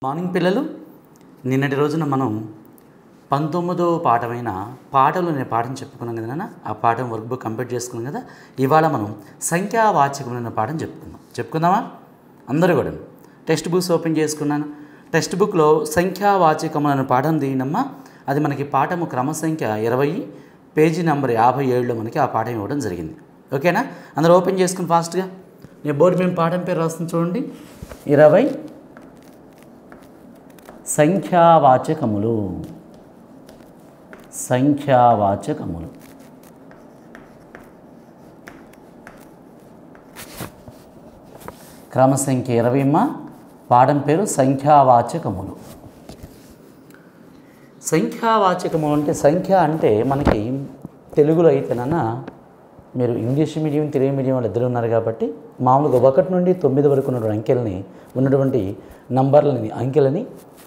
Morning పిల్లలు, నిన్నటి రోజున మనం 19వ పాఠమైన పాటలు అనే పాఠం చెప్పుకున్నాం కదా నాన్న. ఆ పాఠం వర్క్ బుక్ కంప్లీట్ చేసుకున్నాం కదా. ఇవాళ మనం సంఖ్యావాచకమైన పాఠం చెప్పుకుందామా అందరూ కూడా. టెక్స్ట్ బుక్స్ ఓపెన్ చేసుకున్నాను. టెక్స్ట్ బుక్లో సంఖ్యావాచకమైన పాఠం తీయనమ్మా. అది మనకి పాఠము క్రమసంఖ్య 20 పేజీ నెంబర్ 57లో మనకి ఆ పాఠం ఇవ్వడం జరిగింది. ఓకేనా? అందరూ ఓపెన్ చేసుకుని ఫాస్ట్గా. నేను బోర్డు మేము పాఠం పేరు రాస్తుంది చూడండి. 20 సంఖ్యావాచకములు. క్రమసంఖ్య 20 అమ్మా. పాఠం పేరు సంఖ్యావాచకములు. సంఖ్యావాచకము అంటే సంఖ్య అంటే మనకి తెలుగులో అయితేనన్నా, మీరు ఇంగ్లీష్ మీడియం తెలుగు మీడియం వాళ్ళు ఇద్దరు ఉన్నారు కాబట్టి మామూలుగా 1 నుండి 9 వరకు ఉన్నటువంటి నంబర్లని అంకెలని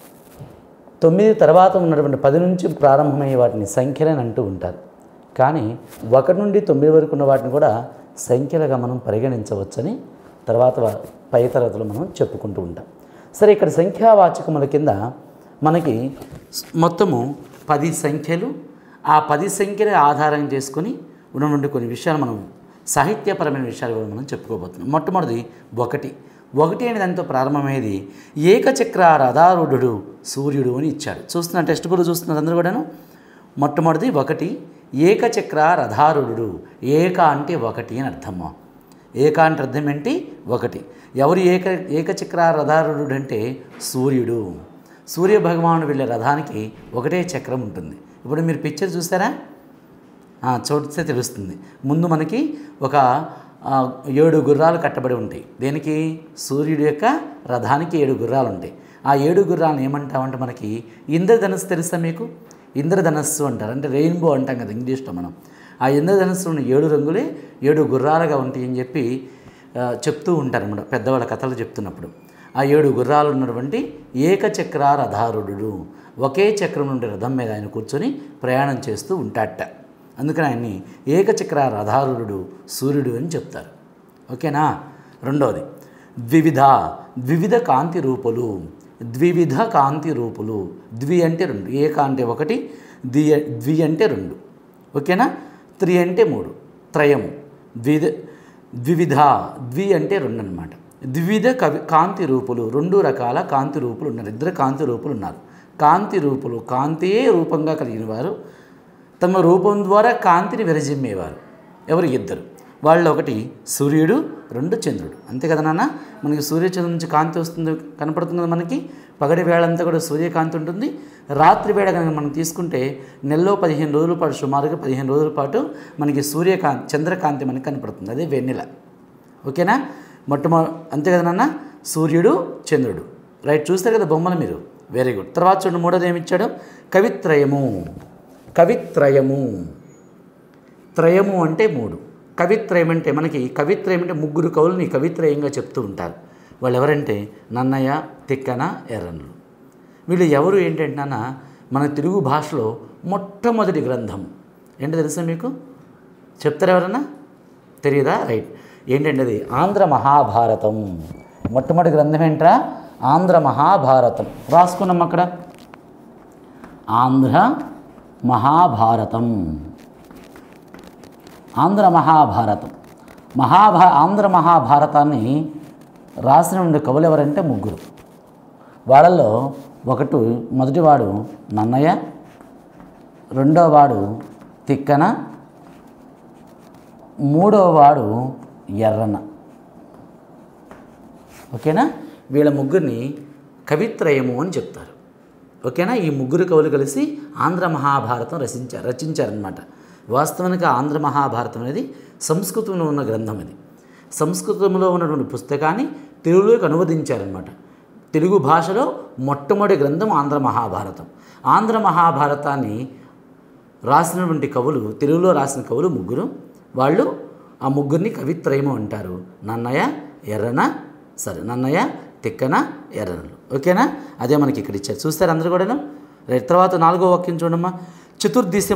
9 తర్వాత ఉన్నటువంటి 10 నుంచి ప్రారంభమయ్యే వాటిని సంఖ్యలని అంటూ ఉంటారు. కానీ 1 నుండి 9 వరకు ఉన్న వాటిని కూడా సంఖ్యలుగా మనం పరిగణించవచ్చని తర్వాత పై తరగతిలో మనం చెప్పుకుంటూ ఉంటాం. సరే, ఇక్కడ సంఖ్యావాచకముల కింద మనకి మొత్తము 10 సంఖ్యలు, ఆ 10 సంఖ్యల ఆధారం చేసుకొని ఉన్నటువంటి కొన్ని విషయాలు మనం సాహిత్యపరమైన విషయాలు కూడా మనం చెప్పుకోబోతున్నాం. మొట్టమొదటిది 1. 1 అనేది దాంతో ప్రారంభమయ్యేది. ఏకచక్ర రథారూఢుడు సూర్యుడు అని ఇచ్చాడు. చూస్తున్న టెక్స్ట్ బుక్ చూస్తున్నారు అందరూ కూడాను. మొట్టమొదటిది 1 ఏకచక్ర రథారూఢుడు. ఏక అంటే 1 అని అర్థమ్మా. ఏక అంటే అర్థం ఏంటి? 1. ఎవరు ఏకచక్ర రథారూఢుడు అంటే సూర్యుడు. సూర్య భగవానుడు వెళ్ళే రథానికి ఒకటే చక్రం ఉంటుంది. ఇప్పుడు మీరు పిక్చర్ చూసారా? చూస్తే తెలుస్తుంది. ముందు మనకి ఒక 7 గుర్రాలు కట్టబడి ఉంటాయి. దేనికి? సూర్యుడి యొక్క రథానికి 7 గుర్రాలు ఉంటాయి. ఆ 7 గుర్రాలను ఏమంటామంటే మనకి ఇంద్రధనస్సు తెలుసా మీకు? ఇంద్రధనస్సు అంటారు. అంటే రెయిన్బో అంటాం కదా ఇంగ్లీష్లో మనం. ఆ ఇంద్రధనస్సు ఉన్న 7 రంగులే 7 గుర్రాలుగా ఉంటాయి అని చెప్పి చెప్తూ ఉంటారు అన్నమాట పెద్దవాళ్ళ కథలు చెప్తున్నప్పుడు. ఆ 7 గుర్రాలు ఉన్నటువంటి ఏకచక్ర రథారూఢుడు. ఒకే చక్రం నుండి రథం మీద ఆయన కూర్చొని ప్రయాణం చేస్తూ ఉంటాడట. అందుకని ఆయన్ని ఏకచక్ర రథారూఢుడు సూర్యుడు అని చెప్తారు. ఓకేనా? రెండవది ద్వివిధ కాంతి రూపులు. ద్వివిధ కాంతి రూపులు. ద్వి అంటే 2, ఏక అంటే 1, ద్వి అంటే 2. ఓకేనా? 3 అంటే 3, త్రయము. ద్వివిధ ద్వి అంటే 2 అన్నమాట. ద్వివిధ కాంతి రూపులు. 2 రకాల కాంతి రూపులు ఉన్నారు. 2 కాంతి రూపులు ఉన్నారు. కాంతి రూపులు, కాంతియే రూపంగా కలిగిన వారు, తమ రూపం ద్వారా కాంతిని విరజిమ్మేవారు. ఎవరు? 2. వాళ్ళు 1 సూర్యుడు, 2 చంద్రుడు. అంతే కదా నాన్న? మనకి సూర్యచంద్రుడి నుంచి కాంతి వస్తుంది, కనపడుతుంది కదా మనకి. పగటి వేళంతా కూడా సూర్యకాంతి ఉంటుంది. రాత్రి వేళ కనుక మనం తీసుకుంటే నెలలో 15 రోజుల పాటు, సుమారుగా 15 రోజుల పాటు మనకి చంద్రకాంతి మనకి కనపడుతుంది. అదే వెన్నెల. ఓకేనా? అంతే కదా నాన్న? సూర్యుడు, చంద్రుడు. రైట్, చూస్తారు కదా బొమ్మలు మీరు. Very good. తర్వాత చూడండి, మూడోది ఏమి ఇచ్చాడు? కవిత్రయము. త్రయము అంటే 3. కవిత్రయం అంటే మనకి కవిత్రయం అంటే 3 కవులని కవిత్రయంగా చెప్తూ ఉంటారు. వాళ్ళు ఎవరంటే నన్నయ్య, తిక్కన, ఎర్రన్నులు. వీళ్ళు ఎవరు ఏంటంటే నాన్న, మన తెలుగు భాషలో మొట్టమొదటి గ్రంథం ఏంటో తెలుసా మీకు? చెప్తారు ఎవరన్నా? తెలియదా? రైట్. ఏంటంటే అది ఆంధ్ర మహాభారతం. మొట్టమొదటి గ్రంథం ఏంట్రా? ఆంధ్ర మహాభారతం. రాసుకున్నాం అక్కడ. ఆంధ్ర మహాభారతం. ఆంధ్ర మహాభారతాన్ని రాసిన కవులు ఎవరంటే 3. వాళ్ళల్లో మొదటివాడు నన్నయ్య, రెండోవాడు తిక్కన, మూడోవాడు ఎర్రన్న. ఓకేనా? వీళ్ళ 3ని కవిత్రయము అని చెప్తారు. ఓకేనా? ఈ 3 కవులు కలిసి ఆంధ్ర మహాభారతం రచించారనమాట. వాస్తవానికి ఆంధ్ర మహాభారతం అనేది సంస్కృతంలో ఉన్న గ్రంథం. ఇది సంస్కృతంలో ఉన్నటువంటి పుస్తకాన్ని తెలుగులోకి అనువదించారనమాట. తెలుగు భాషలో మొట్టమొదటి గ్రంథం ఆంధ్ర మహాభారతం. ఆంధ్ర మహాభారతాన్ని రాసినటువంటి కవులు, తెలుగులో రాసిన కవులు 3. వాళ్ళు ఆ 3ని కవిత్రయము అంటారు. నన్నయ్య, తిక్కన, ఎర్రనలు. ఓకేనా? అదే మనకి ఇక్కడ ఇచ్చారు. చూస్తారు అందరూ కూడా. తర్వాత 4వ వాక్యం చూడమ్మా. చతుర్దిశ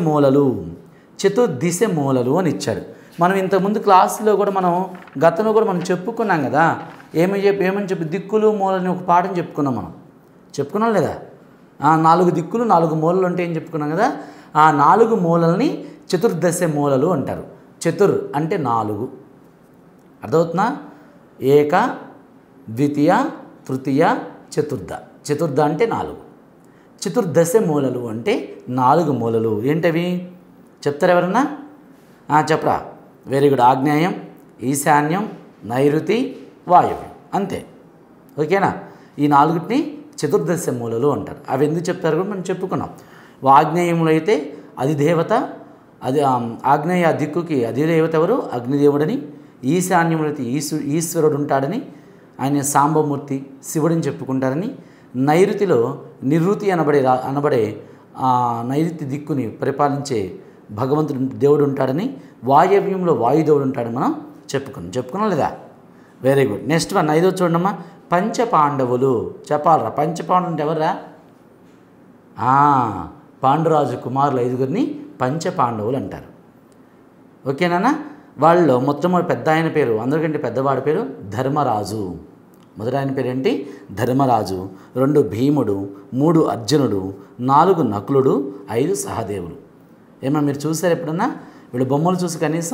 మూలలు అని ఇచ్చాడు. మనం ఇంతకుముందు క్లాసులో కూడా మనం గతంలో కూడా మనం చెప్పుకున్నాం కదా. ఏమని చెప్పి దిక్కులు మూలని ఒక పాఠం చెప్పుకున్నాం మనం. చెప్పుకున్నాం లేదా? 4 దిక్కులు 4 మూలలు అంటే ఏం చెప్పుకున్నాం కదా. ఆ 4 మూలల్ని చతుర్దశ మూలలు అంటారు. చతుర్ అంటే 4, అర్థమవుతుందా? ఏక, ద్వితీయ, తృతీయ, చతుర్థ. చతుర్థ అంటే 4. చతుర్దశ మూలలు అంటే 4 మూలలు. ఏంటవి చెప్తారు ఎవరన్నా? చెప్పరా? Very good. ఆగ్నేయం, ఈశాన్యం, నైరుతి, వాయువ్యం, అంతే. ఓకేనా? ఈ 4టిని చతుర్దశ మూలలు అంటారు. అవి ఎందుకు చెప్తారు కూడా మనం చెప్పుకున్నాం. ఆగ్నేయంలో అయితే అధిదేవత, అది ఆగ్నేయ దిక్కుకి అధిదేవత ఎవరు? అగ్నిదేవుడని. ఈశాన్యంలో అయితే ఈశ్వరుడు ఉంటాడని, ఆయన సాంబమూర్తి శివుడిని చెప్పుకుంటారని. నైరుతిలో నివృత్తి అనబడే నైరుతి దిక్కుని పరిపాలించే భగవంతుడు దేవుడు ఉంటాడని. వాయవ్యంలో వాయుదేవుడు ఉంటాడని మనం చెప్పుకున్నాం లేదా? Very good. నెక్స్ట్ వన్ 5వ చూడమ్మా. పంచపాండవులు. చెప్పాలరా? పంచపాండవులు అంటే ఎవర్రా? పాండురాజు కుమారులు 5గురిని పంచపాండవులు అంటారు. ఓకేనా? వాళ్ళలో మొట్టమొదటి పెద్ద ఆయన పేరు, అందరికంటే పెద్దవాడి పేరు ధర్మరాజు. మొదటి ఆయన పేరు ఏంటి? ధర్మరాజు. 2 భీముడు, 3 అర్జునుడు, 4 నకులుడు, 5 సహదేవులు. ఏమన్నా మీరు చూసారా ఎప్పుడన్నా? వీళ్ళు బొమ్మలు చూసి కనీసం?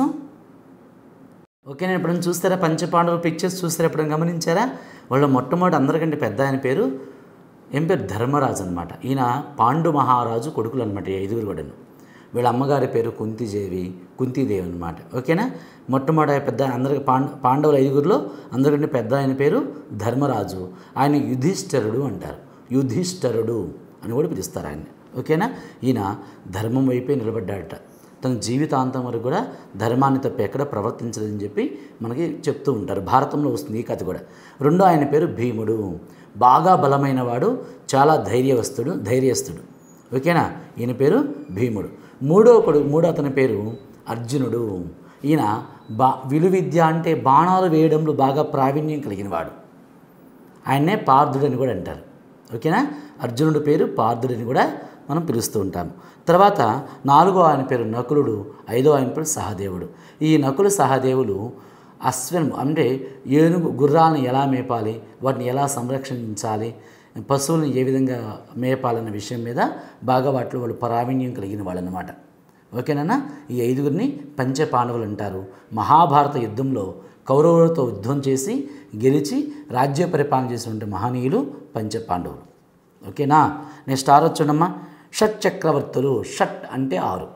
ఓకేనా? ఎప్పుడైనా చూస్తారా? పంచపాండవుల పిక్చర్స్ చూస్తారా? ఎప్పుడైనా గమనించారా? వాళ్ళు మొట్టమొదటి అందరికంటే పెద్ద ఆయన పేరు ఏం పేరు? ధర్మరాజు అనమాట. ఈయన పాండు మహారాజు కొడుకులు అనమాట, 5గురు కూడాను. వీళ్ళ అమ్మగారి పేరు కుంతీదేవి అనమాట. ఓకేనా? మొట్టమొదటి పెద్ద అందరికి పాండవుల 5గురిలో అందరికంటే పెద్ద ఆయన పేరు ధర్మరాజు. ఆయన యుధిష్ఠరుడు అంటారు. యుధిష్ఠరుడు అని కూడా పిలుస్తారు ఆయన. ఓకేనా? ఈయన ధర్మం వైపే నిలబడ్డాడట. తన జీవితాంతం వరకు కూడా ధర్మాన్ని తప్ప ఎక్కడ ప్రవర్తించదని చెప్పి మనకి చెప్తూ ఉంటారు. భారతంలో వస్తుంది ఈ కథ కూడా. 2వ ఆయన పేరు భీముడు. బాగా బలమైన వాడు, చాలా ధైర్యస్తుడు. ఓకేనా? ఈయన పేరు భీముడు. 3వ అతని పేరు అర్జునుడు. ఈయన విలువిద్య అంటే బాణాలు వేయడంలో బాగా ప్రావీణ్యం కలిగిన వాడు. ఆయన్నే పార్థుడని కూడా అంటారు. ఓకేనా? అర్జునుడి పేరు పార్థుడని కూడా మనం పిలుస్తూ ఉంటాము. తర్వాత 4వ ఆయన పేరు నకులుడు, 5వ ఆయన పేరు సహదేవుడు. ఈ నకులు సహదేవులు అశ్వన్ అంటే ఏనుగు గుర్రాలను ఎలా మేపాలి, వాటిని ఎలా సంరక్షించాలి, పశువులను ఏ విధంగా మేపాలన్న విషయం మీద బాగా వాటిలో వాళ్ళు ప్రావీణ్యం కలిగిన వాళ్ళు అన్నమాట. ఓకేనా? ఈ 5గురిని పంచపాండవులు అంటారు. మహాభారత యుద్ధంలో కౌరవులతో యుద్ధం చేసి గెలిచి రాజ్య పరిపాలన చేసినటువంటి మహనీయులు పంచపాండవులు. ఓకేనా? నెక్స్ట్ 6 చూడమ్మా. షట్ చక్రవర్తులు. షట్ అంటే 6.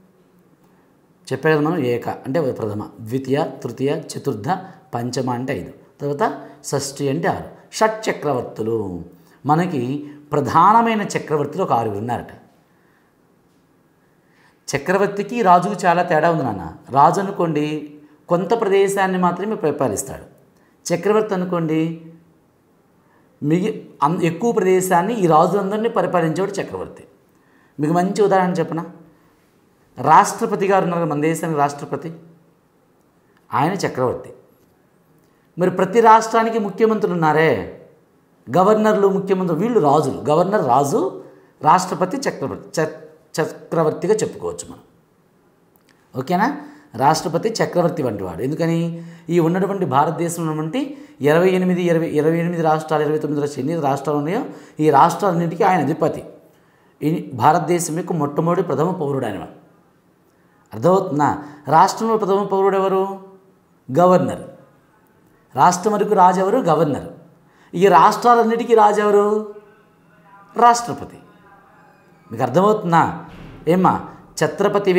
చెప్పే కదా మనం. ఏక అంటే ప్రథమ, ద్వితీయ, తృతీయ, చతుర్థ, పంచమ అంటే 5, తర్వాత షష్ఠి అంటే 6. షట్ చక్రవర్తులు. మనకి ప్రధానమైన చక్రవర్తులు ఒక 6 ఉన్నారట. చక్రవర్తికి రాజుకు చాలా తేడా ఉంది నాన్న. రాజు అనుకోండి కొంత ప్రదేశాన్ని మాత్రమే పరిపాలిస్తాడు. చక్రవర్తి అనుకోండి ఎక్కువ ప్రదేశాన్ని, ఈ రాజులందరినీ పరిపాలించేవాడు చక్రవర్తి. మీకు మంచి ఉదాహరణ చెప్పనా? రాష్ట్రపతి గారు ఉన్నారు, మన దేశానికి రాష్ట్రపతి, ఆయన చక్రవర్తి. మరి ప్రతి రాష్ట్రానికి ముఖ్యమంత్రులు ఉన్నారే, గవర్నర్లు, ముఖ్యమంత్రులు, వీళ్ళు రాజులు. గవర్నర్ రాజు, రాష్ట్రపతి చక్రవర్తిగా చెప్పుకోవచ్చు మనం. ఓకేనా? రాష్ట్రపతి చక్రవర్తి వంటి వాడు. ఎందుకని? ఈ ఉన్నటువంటి భారతదేశంలో ఉన్నటువంటి 28 రాష్ట్రాలు, 29 రాష్ట్రాలు, ఎన్ని రాష్ట్రాలు ఉన్నాయో ఈ రాష్ట్రాలన్నింటికీ ఆయన అధిపతి. ఈ భారతదేశం యొక్క మొట్టమొదటి ప్రథమ పౌరుడు ఆయన. అర్థమవుతుందా? రాష్ట్రంలో ప్రథమ పౌరుడు ఎవరు? గవర్నర్. రాష్ట్రం వరకు రాజు ఎవరు? గవర్నర్. ఈ రాష్ట్రాలన్నిటికీ రాజు ఎవరు? రాష్ట్రపతి. మీకు అర్థమవుతుందా? ఏమ్మా? చక్రవర్తి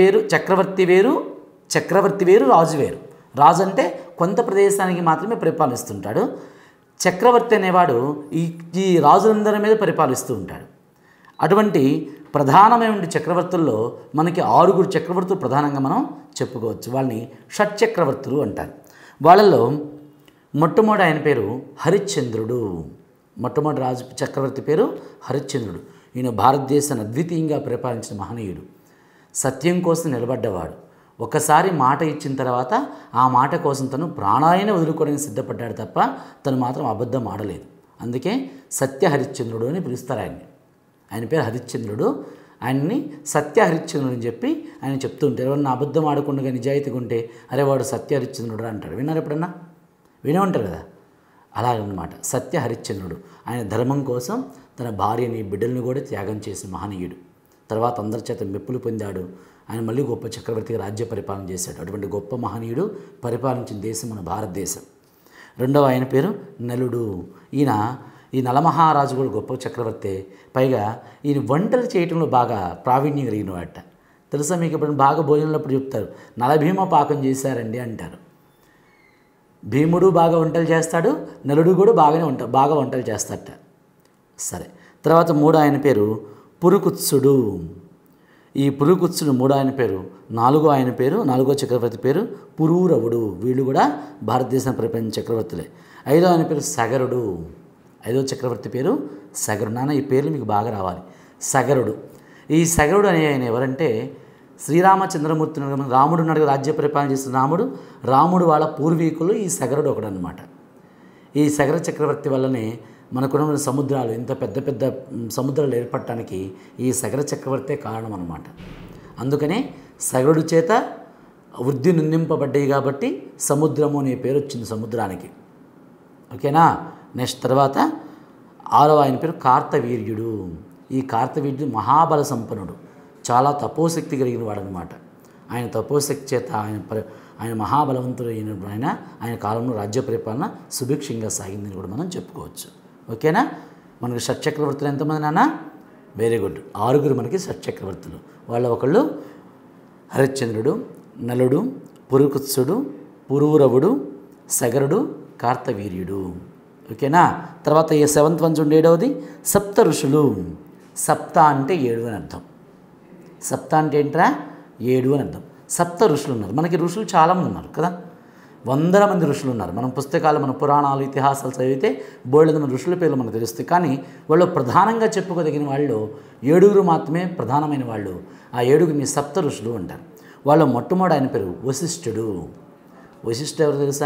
వేరు, రాజు వేరు. రాజు అంటే కొంత ప్రదేశానికి మాత్రమే పరిపాలిస్తుంటాడు. చక్రవర్తి అనేవాడు ఈ రాజులందరి మీద పరిపాలిస్తూ ఉంటాడు. అటువంటి ప్రధానమైన చక్రవర్తుల్లో మనకి 6 చక్రవర్తులు ప్రధానంగా మనం చెప్పుకోవచ్చు. వాళ్ళని షట్ చక్రవర్తులు అంటారు. వాళ్ళలో మొట్టమొదటి ఆయన పేరు హరిశ్చంద్రుడు. మొట్టమొదటి రాజు చక్రవర్తి పేరు హరిశ్చంద్రుడు. ఈయన భారతదేశాన్ని అద్వితీయంగా పరిపాలించిన మహనీయుడు. సత్యం కోసం నిలబడ్డవాడు. ఒకసారి మాట ఇచ్చిన తర్వాత ఆ మాట కోసం తను ప్రాణాలైనా వదులుకోవడానికి సిద్ధపడ్డాడు తప్ప తను మాత్రం అబద్ధం ఆడలేదు. అందుకే సత్య హరిశ్చంద్రుడు అని పిలుస్తారు ఆయన్ని. ఆయన పేరు హరిశ్చంద్రుడు. ఆయన్ని సత్య హరిశ్చంద్రుడు అని చెప్పి ఆయన చెప్తూ ఉంటారు. ఎవరన్నా అబద్ధం ఆడకుండా నిజాయితీగా ఉంటే అరే వాడు సత్య హరిశ్చంద్రుడు అంటాడు. విన్నారు ఎప్పుడన్నా? వినే ఉంటారు కదా. అలాగన్నమాట. సత్య హరిశ్చంద్రుడు. ఆయన ధర్మం కోసం తన భార్యని బిడ్డలను కూడా త్యాగం చేసిన మహనీయుడు. తర్వాత అందరి చేత మెప్పులు పొందాడు. ఆయన మళ్ళీ గొప్ప చక్రవర్తిగా రాజ్య పరిపాలన చేశాడు. అటువంటి గొప్ప మహనీయుడు పరిపాలించిన దేశం మన భారతదేశం. రెండవ ఆయన పేరు నలుడు. ఈ నలమహారాజు కూడా గొప్ప చక్రవర్తి. పైగా ఈయన వంటలు చేయటంలో బాగా ప్రావీణ్యం కలిగిన వాట. తెలుసా మీకు? ఇప్పుడు బాగా భోజనంలోప్పుడు చెప్తారు, నలభీమ పాకం చేశారండి అంటారు. భీముడు బాగా వంటలు చేస్తాడు, నలుడు కూడా బాగా వంటలు చేస్తాడట. సరే, తర్వాత మూడో ఆయన పేరు పురుకుత్సుడు. ఈ పురుకుత్సుడు మూడో ఆయన పేరు. నాలుగో చక్రవర్తి పేరు పురూరవుడు. వీళ్ళు కూడా భారతదేశం పరిపాలించిన చక్రవర్తులే. ఐదో ఆయన పేరు సగరుడు. ఐదో చక్రవర్తి పేరు సగరుడు. నాన్న ఈ పేర్లు మీకు బాగా రావాలి. సగరుడు. ఈ సగరుడు అనే ఆయన ఎవరంటే శ్రీరామచంద్రమూర్తి రాముడు ఉన్నాడు, రాజ్య పరిపాలన చేస్తున్న రాముడు వాళ్ళ పూర్వీకులు ఈ సగరుడు ఒకడనమాట. ఈ సగర చక్రవర్తి వల్లనే మనకున్న సముద్రాలు, ఇంత పెద్ద పెద్ద సముద్రాలు ఏర్పడటానికి ఈ సగర చక్రవర్తే కారణం అన్నమాట. అందుకనే సగరుడు చేత వృద్ధి నిందింపబడ్డాయి కాబట్టి సముద్రము అనే పేరు వచ్చింది సముద్రానికి. ఓకేనా? నెక్స్ట్ తర్వాత ఆరవ ఆయన పేరు కార్తవీర్యుడు. ఈ కార్తవీర్యుడు మహాబల సంపన్నుడు, చాలా తపోశక్తి కలిగిన వాడు అనమాట. ఆయన తపోశక్తి చేత ఆయన మహాబలవంతుడు అయిన ఆయన కాలంలో రాజ్య పరిపాలన సుభిక్షంగా సాగిందని కూడా మనం చెప్పుకోవచ్చు. ఓకేనా? మనకి షట్చక్రవర్తులు ఎంతమంది నాన్న? వెరీ గుడ్, 6 మనకి షట్చక్రవర్తులు. వాళ్ళ ఒకళ్ళు హరిశ్చంద్రుడు, నలుడు, పురుకుత్సుడు, పురూరవుడు, సగరుడు, కార్తవీర్యుడు. ఓకేనా? తర్వాత ఈ 7th వన్ చూడండి, 7వది సప్త ఋషులు. సప్త అంటే 7 అని అర్థం. సప్త అంటే ఏంట్రా? 7 అని అర్థం. సప్త ఋషులు ఉన్నారు. మనకి ఋషులు చాలామంది ఉన్నారు కదా, 100 మంది ఋషులు ఉన్నారు. మనం పుస్తకాలు, మన పురాణాలు, ఇతిహాసాలు చదివితే బోల్డ్ మంది ఋషుల పేర్లు మనకు తెలుస్తాయి. కానీ వాళ్ళు ప్రధానంగా చెప్పుకోదగిన వాళ్ళు 7 మాత్రమే ప్రధానమైన వాళ్ళు. ఆ 7 సప్త ఋషులు అంటారు. వాళ్ళ మొట్టమొదటి ఆయన పేరు వశిష్ఠుడు. వశిష్ఠుడు ఎవరు తెలుసా?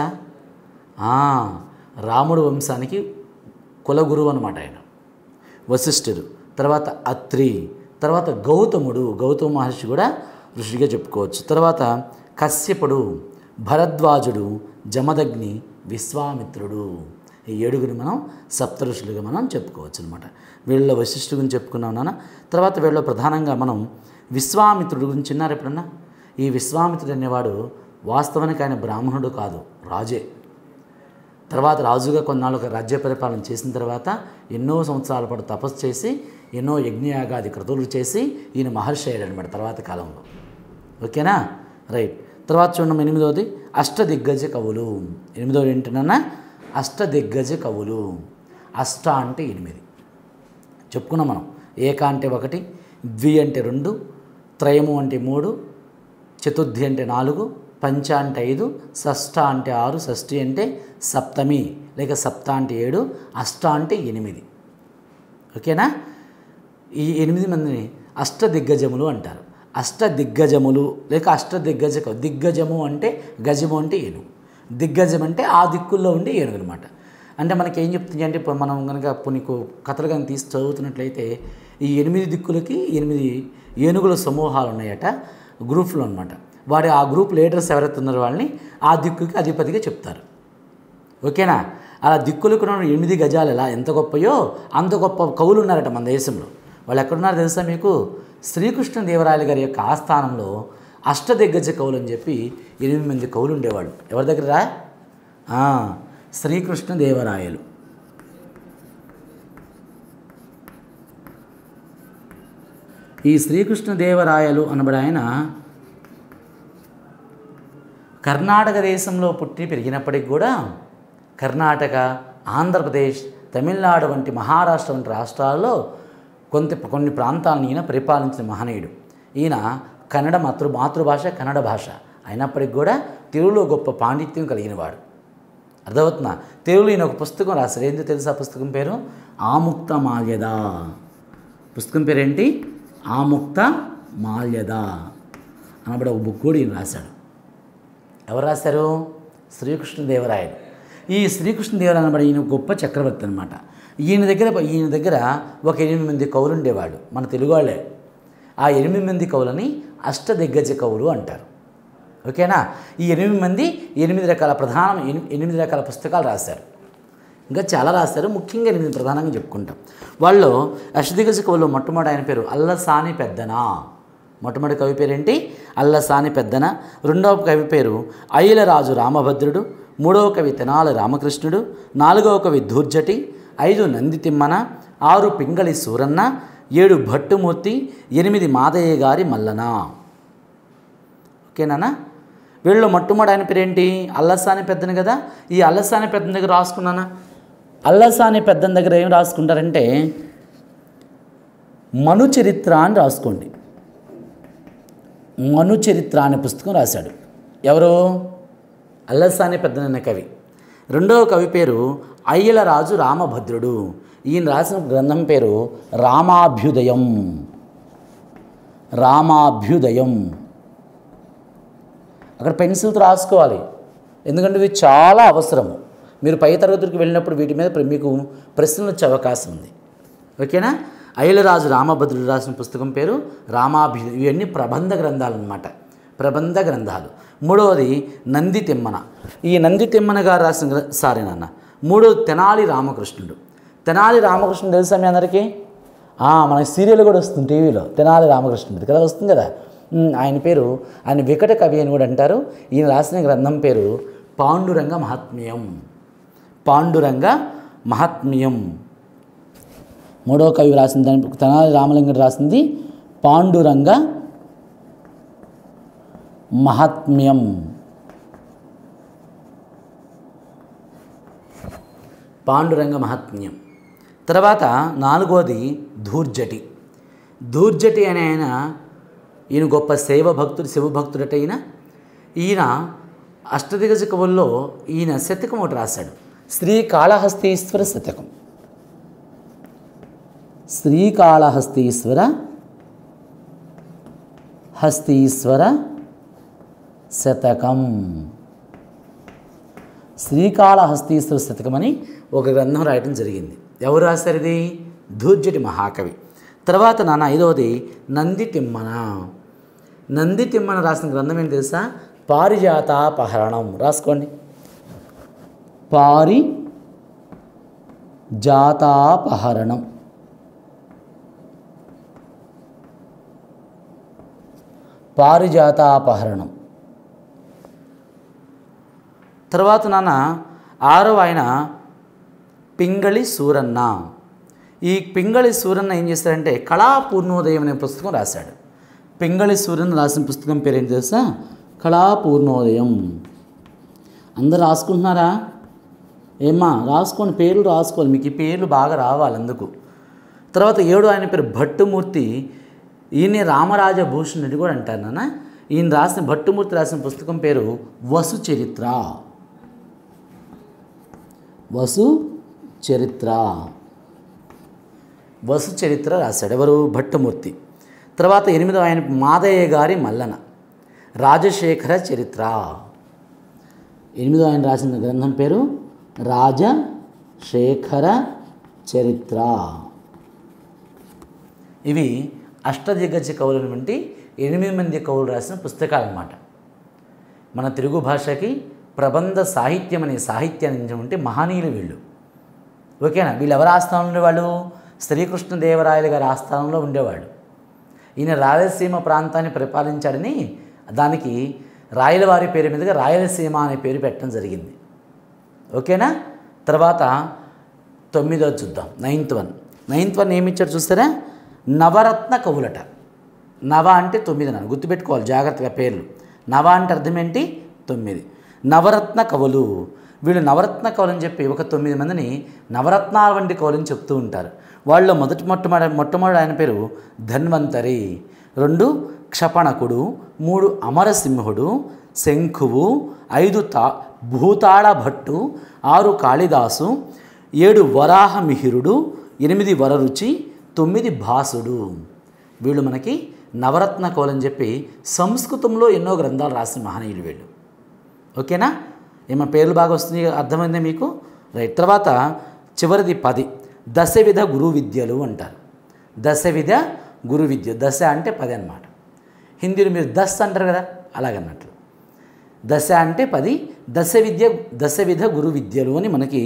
రాముడు వంశానికి కులగురువు అనమాట ఆయన వశిష్ఠుడు. తర్వాత అత్రి, తర్వాత గౌతముడు. గౌతమ మహర్షి కూడా ఋషిగా చెప్పుకోవచ్చు. తర్వాత కశ్యపుడు, భరద్వాజుడు, జమదగ్ని, విశ్వామిత్రుడు. ఈ 7 మనం సప్త ఋషులుగా మనం చెప్పుకోవచ్చు అనమాట. వీళ్ళ వశిష్ఠుడు గురించి చెప్పుకున్నాం నాన్న. తర్వాత వీళ్ళలో ప్రధానంగా మనం విశ్వామిత్రుడు గురించి విన్నారు ఎప్పుడన్నా? ఈ విశ్వామిత్రుడు అనేవాడు వాస్తవానికి ఆయన బ్రాహ్మణుడు కాదు, రాజే. తర్వాత రాజుగా కొన్నాళ్ళు రాజ్య పరిపాలన చేసిన తర్వాత ఎన్నో సంవత్సరాల పాటు తపస్సు చేసి ఎన్నో యజ్ఞయాగాది క్రతువులు చేసి ఈయన మహర్షి అయ్యాడు అనమాట తర్వాత కాలంలో. ఓకేనా? రైట్. తర్వాత చూడండి 8వది అష్టదిగ్గజ కవులు. 8వది ఏంటన్నా? అష్టదిగ్గజ కవులు. అష్ట అంటే 8 చెప్పుకున్నాం మనం. ఏక అంటే 1, ద్వి అంటే 2, త్రయము అంటే 3, చతుర్థి అంటే 4, పంచ అంటే 5, షష్ఠ అంటే 6, షష్ఠి అంటే సప్తమి లేక సప్త అంటే 7, అష్ట అంటే 8. ఓకేనా? ఈ 8 మందిని అష్టదిగ్గజములు అంటారు. అష్టదిగ్గజములు లేక అష్టదిగ్గజ. దిగ్గజము అంటే గజము అంటే ఏనుగు, దిగ్గజం అంటే ఆ దిక్కుల్లో ఉండే ఏనుగు అనమాట. అంటే మనకి ఏం చెప్తుంది అంటే ఇప్పుడు మనం కనుక నీకు కథలు కనుక తీసి చదువుతున్నట్లయితే ఈ 8 దిక్కులకి 8 ఏనుగుల సమూహాలు ఉన్నాయట గ్రూప్లో అనమాట. ఆ గ్రూప్ లీడర్స్ ఎవరైతే ఉన్నారో వాళ్ళని ఆ దిక్కుకి అధిపతిగా చెప్తారు. ఓకేనా? అలా దిక్కులకు 8 గజాలు ఎంత గొప్పయో అంత గొప్ప కవులు ఉన్నారట మన దేశంలో. వాళ్ళు ఎక్కడున్నారో తెలుసా మీకు? శ్రీకృష్ణదేవరాయలు గారి యొక్క ఆస్థానంలో అష్టదిగ్గజ కవులు అని చెప్పి 8 మంది కవులు ఉండేవాళ్ళు. ఎవరి దగ్గర? శ్రీకృష్ణదేవరాయలు. ఈ శ్రీకృష్ణదేవరాయలు అనబడి ఆయన కర్ణాటక దేశంలో పుట్టి పెరిగినప్పటికి కూడా కర్ణాటక, ఆంధ్రప్రదేశ్, తమిళనాడు వంటి మహారాష్ట్ర వంటి రాష్ట్రాల్లో కొన్ని ప్రాంతాలను ఈయన పరిపాలించిన మహనీయుడు. ఈయన కన్నడ మాతృభాష కన్నడ భాష అయినప్పటికి కూడా తెలుగులో గొప్ప పాండిత్యం కలిగినవాడు. అర్థమవుతుందా? తెలుగులో ఈయన ఒక పుస్తకం రాశారు. ఏంటో తెలుసా? పుస్తకం పేరు ఆముక్త మాల్యద. పుస్తకం పేరేంటి? ఆముక్త మాల్యద అనబడే ఒక బుక్ కూడా ఈయన రాశాడు. ఎవరు రాశారు? శ్రీకృష్ణదేవరాయలు. ఈ శ్రీకృష్ణదేవరాయలు అనబడే ఈయన గొప్ప చక్రవర్తి అనమాట. ఈయన దగ్గర ఒక 8 మంది కవులు ఉండేవాడు, మన తెలుగు వాళ్ళే. ఆ 8 మంది కవులని అష్టదిగ్గజ కవులు అంటారు. ఓకేనా? ఈ 8 మంది 8 రకాల 8 రకాల పుస్తకాలు రాశారు. ఇంకా చాలా రాశారు, ముఖ్యంగా 8 ప్రధానంగా చెప్పుకుంటాం. వాళ్ళు అష్టదిగ్గజ కవుల్లో మొట్టమొదటి ఆయన పేరు అల్లసాని పెద్దన. మొట్టమొదటి కవి పేరు ఏంటి? అల్లసాని పెద్దన. రెండవ కవి పేరు అయ్యలరాజు రామభద్రుడు. మూడవ కవి తెనాలి రామకృష్ణుడు. నాలుగవ కవి దూర్జటి. 5 నంది తిమ్మన. 6 పింగళి సూరన్న. 7 భట్టుమూర్తి. 8 మాదయ్య గారి మల్లన. ఓకేనా? వీళ్ళు మొట్టమొదటి ఆయన పేరు ఏంటి? అల్లసాని పెద్దన కదా. ఈ అల్లసాని పెద్దన దగ్గర రాసుకున్నానా? అల్లసాని పెద్దన దగ్గర ఏం రాసుకుంటారంటే మను చరిత్ర అని రాసుకోండి. మను చరిత్ర అనే పుస్తకం రాశాడు. ఎవరు? అల్లసాని పెద్దన అనే కవి. రెండవ కవి పేరు అయ్యలరాజు రామభద్రుడు. ఈయన రాసిన గ్రంథం పేరు రామాభ్యుదయం. రామాభ్యుదయం. అక్కడ పెన్సిల్తో రాసుకోవాలి, ఎందుకంటే ఇవి చాలా అవసరము. మీరు పై తరగతులకు వెళ్ళినప్పుడు వీటి మీద మీకు ప్రశ్నలు వచ్చే అవకాశం ఉంది. ఓకేనా? అయ్యలరాజు రామభద్రుడు రాసిన పుస్తకం పేరు రామాభ్యుదయం. ఇవన్నీ ప్రబంధ గ్రంథాలు అన్నమాట, ప్రబంధ గ్రంథాలు. మూడవది నంది తిమ్మన. ఈ నంది తిమ్మన గారు రాసిన మూడవది తెనాలి రామకృష్ణుడు. తెనాలి రామకృష్ణుడు తెలుసా మీ అందరికీ? మనకి సీరియల్ కూడా వస్తుంది టీవీలో, తెనాలి రామకృష్ణుడు కదా, వస్తుంది కదా. ఆయన పేరు, ఆయన వికట కవి అని కూడా అంటారు. ఈయన రాసిన గ్రంథం పేరు పాండురంగ మహాత్మ్యం. పాండురంగ మహాత్మ్యం. మూడవ కవి రాసిన దాని తెనాలి రామలింగుడు రాసింది పాండురంగ మహాత్మ్యం. పాండురంగ మహాత్మ్యం. తర్వాత 4వది దూర్జటి. దూర్జటి అనే ఈయన గొప్ప శివభక్తుడట. ఈయన అష్టదిగ్గజ కవుల్లో ఈయన శతకం ఒకటి రాశాడు, శ్రీకాళహస్తీశ్వర శతకం. శ్రీకాళహస్తీశ్వర శతకం. శ్రీకాళహస్తీశ్వర శతకం అని ఒక గ్రంథం రాయటం జరిగింది. ఎవరు రాశారు ఇది? దూర్జటి మహాకవి. తర్వాత 5వది నంది తిమ్మన. నంది తిమ్మన రాసిన గ్రంథం ఏంటి తెలుసా? పారిజాతాపహరణం. రాసుకోండి, పారిజాతాపహరణం. పారిజాతాపహరణం. తర్వాత 6వ ఆయన పింగళి సూరన్న. ఈ పింగళి సూరన్న ఏం చేశారంటే కళాపూర్ణోదయం అనే పుస్తకం రాశాడు. పింగళి సూరన్న రాసిన పుస్తకం పేరు ఏంటి తెలుసా? కళాపూర్ణోదయం. అందరు రాసుకుంటున్నారా? ఏమ్మా రాసుకోండి, పేర్లు రాసుకోవాలి, మీకు ఈ పేర్లు బాగా రావాలి అందుకు. తర్వాత 7వ ఆయన పేరు భట్టుమూర్తి. ఈయన రామరాజభూషణుడు కూడా అంటారు నాన్న. ఈయన రాసిన భట్టుమూర్తి రాసిన పుస్తకం పేరు వసు చరిత్ర. వసు చరిత్ర రాశాడు. ఎవరు? భట్టుమూర్తి. తర్వాత 8వ ఆయన మాదయ్య గారి మల్లన, రాజశేఖర చరిత్ర. 8వ ఆయన రాసిన గ్రంథం పేరు రాజశేఖర చరిత్ర. ఇవి అష్టదిగ్గజ కవుల వంటి 8 మంది కవులు రాసిన పుస్తకాలు అన్నమాట. మన తెలుగు భాషకి ప్రబంధ సాహిత్యం అనే సాహిత్యాన్ని అందించినటువంటి మహనీయులు వీళ్ళు. ఓకేనా? వీళ్ళు ఎవరు ఆస్థానంలో ఉండేవాళ్ళు? శ్రీకృష్ణదేవరాయలు గారి ఆస్థానంలో ఉండేవాళ్ళు. ఈయన రాయలసీమ ప్రాంతాన్ని పరిపాలించాడని దానికి రాయలవారి పేరు మీదుగా రాయలసీమ అనే పేరు పెట్టడం జరిగింది. ఓకేనా? తర్వాత 9వ చూద్దాం. 9th వన్ ఏమిచ్చాడు చూస్తారా? నవరత్న కవులట. నవ అంటే 9 అన్నాను, గుర్తుపెట్టుకోవాలి జాగ్రత్తగా పేర్లు. నవ అంటే అర్థం ఏంటి? 9. నవరత్న కవులు. వీళ్ళు నవరత్న కవులు అని చెప్పి ఒక 9 మందిని నవరత్నాల వంటి కవులని చెప్తూ ఉంటారు. వాళ్ళు మొట్టమొదటి ఆయన పేరు ధన్వంతరి. 2 క్షపణకుడు. 3 అమరసింహుడు, శంఖువు. 5 భూతాళ భట్టు. 6 కాళిదాసు. 7 వరాహమిహిరుడు. 8 వరరుచి. 9 భాసుడు. వీళ్ళు మనకి నవరత్న కవులు అని చెప్పి సంస్కృతంలో ఎన్నో గ్రంథాలు రాసిన మహనీయులు వీళ్ళు. ఓకేనా? ఏమన్నా పేర్లు బాగా వస్తుంది, అర్థమైందా మీకు? రైట్. తర్వాత చివరిది 10 దశవిధ గురు విద్యలు అంటారు. దశవిధ గురు విద్య. దశ అంటే 10 అన్నమాట. హిందీలో మీరు దశ అంటారు కదా, అలాగన్నట్లు. దశ అంటే 10. దశవిధ గురు విద్యలు అని మనకి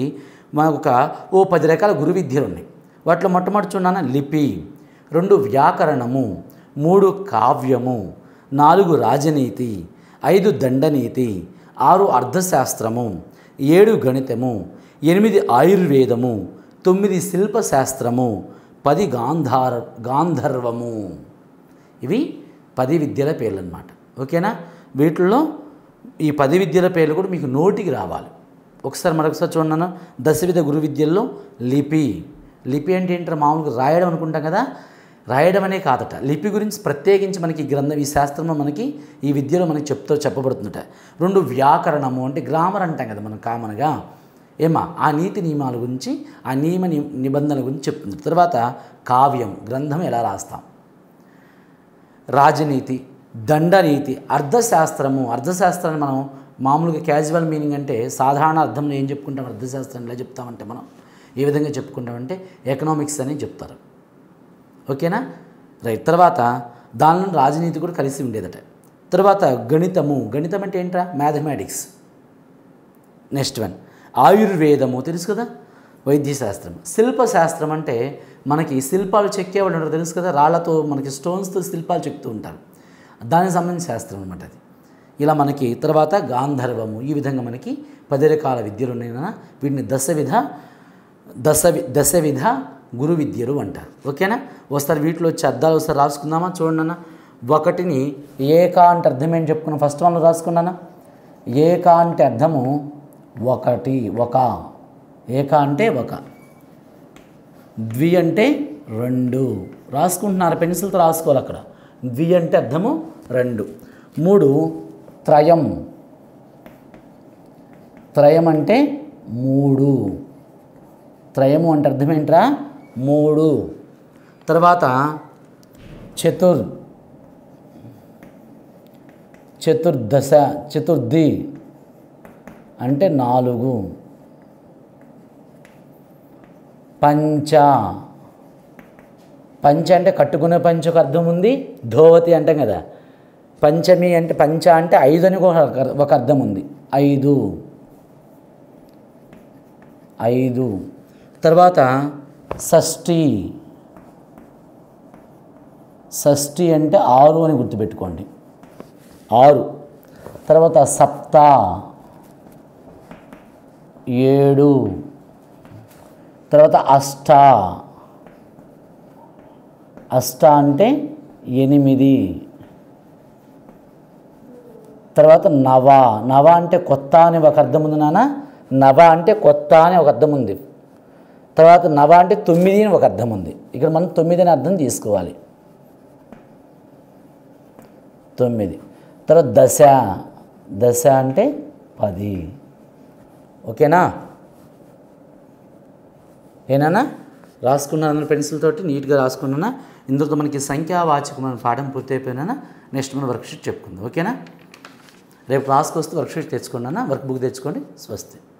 మనకు ఓ 10 రకాల గురు విద్యలు ఉన్నాయి. వాటిలో మొట్టమొదటి చూడన్నా లిపి, 2 వ్యాకరణము, 3 కావ్యము, 4 రాజనీతి, 5 దండనీతి, 6 అర్థశాస్త్రము, 7 గణితము, 8 ఆయుర్వేదము, 9 శిల్పశాస్త్రము, 10 గాంధర్వము. ఇవి 10 విద్యల పేర్లు అన్నమాట. ఓకేనా? వీటిల్లో ఈ 10 విద్యల పేర్లు కూడా మీకు నోటికి రావాలి. మరొకసారి చూడన్నా, దశవిధ గురు విద్యల్లో లిపి. లిపి అంటే ఏంటంటే మామూలుగా రాయడం అనుకుంటాం కదా, రాయడం అనే కాదట. లిపి గురించి ప్రత్యేకించి మనకి ఈ శాస్త్రంలో మనకి ఈ విద్యలో మనకి చెప్పబడుతుందట. 2 వ్యాకరణము అంటే గ్రామర్ అంటాం కదా మనం కామన్గా, ఆ నీతి నియమాల గురించి, ఆ నియమ నిబంధనల గురించి చెప్తుంది. తర్వాత కావ్యం, గ్రంథం ఎలా రాస్తాం. రాజనీతి, దండనీతి, అర్థశాస్త్రాన్ని మనం మామూలుగా క్యాజువల్ మీనింగ్ అంటే సాధారణ అర్థంలో ఏం చెప్పుకుంటాం, అర్థశాస్త్రం ఎలా చెప్తామంటే మనం ఏ విధంగా చెప్పుకుంటామంటే ఎకనామిక్స్ అని చెప్తారు. ఓకేనా? రైట్. తర్వాత దానిలో రాజనీతి కూడా కలిసి ఉండేదట. తర్వాత గణితం అంటే ఏంట్రా, మ్యాథమెటిక్స్. నెక్స్ట్ వన్ ఆయుర్వేదము, తెలుసు కదా, వైద్యశాస్త్రం. శిల్పశాస్త్రం అంటే మనకి శిల్పాలు చెక్కేవాళ్ళు ఉంటారు, తెలుసు కదా, రాళ్లతో మనకి స్టోన్స్తో శిల్పాలు చెక్తూ ఉంటారు, దానికి సంబంధించిన శాస్త్రం అనమాట అది. ఇలా మనకి తర్వాత గాంధర్వము. ఈ విధంగా మనకి 10 రకాల విద్యలు ఉన్నాయి. వీటిని దశవిధ గురు విద్యలు అంటారు. ఓకేనా? వీటిలో వచ్చే అర్థాలు రాసుకుందామా? చూడండి. 1 ఏక అంటే అర్థం ఏంటి చెప్పుకున్నాం. ఫస్ట్ వన్లో రాసుకున్నానా, ఏక అంటే అర్థము 1, ఒక. ఏక అంటే 1. ద్వి అంటే 2 రాసుకుంటున్నారు, పెన్సిల్తో రాసుకోవాలి అక్కడ. ద్వి అంటే అర్థము 2. 3 త్రయం. త్రయం అంటే 3. త్రయము అంటే అర్థం ఏంట్రా, 3. తర్వాత చతుర్థి అంటే 4. పంచ అంటే కట్టుకునే పంచ ఒక అర్థం ఉంది, ధోవతి అంటాం కదా. పంచమి అంటే పంచ అంటే 5 అని ఒక అర్థం ఉంది, 5. తర్వాత షష్ఠి అంటే 6 అని గుర్తుపెట్టుకోండి, 6. తర్వాత సప్త 7. తర్వాత అష్ట అంటే 8. తర్వాత నవ అంటే కొత్త అని ఒక అర్థం ఉంది నాన్న. నవ అంటే కొత్త అని ఒక అర్థం ఉంది. తర్వాత నవ అంటే 9 అని ఒక అర్థం ఉంది. ఇక్కడ మనం 9 అని అర్థం తీసుకోవాలి, 9. తర్వాత దశ అంటే 10. ఓకేనా? ఏనా రాసుకున్నాను పెన్సిల్ తోటి నీట్గా రాసుకున్నానా. ఇందులో మనకి సంఖ్యావాచకమైన పాఠం పూర్తి అయిపోయినా. నెక్స్ట్ మనం వర్క్షీట్ చెప్పుకుందాం. ఓకేనా? రేపు క్లాస్కి వస్తే వర్క్షీట్ తెచ్చుకున్నానా, వర్క్ బుక్ తెచ్చుకోండి. స్వస్తి.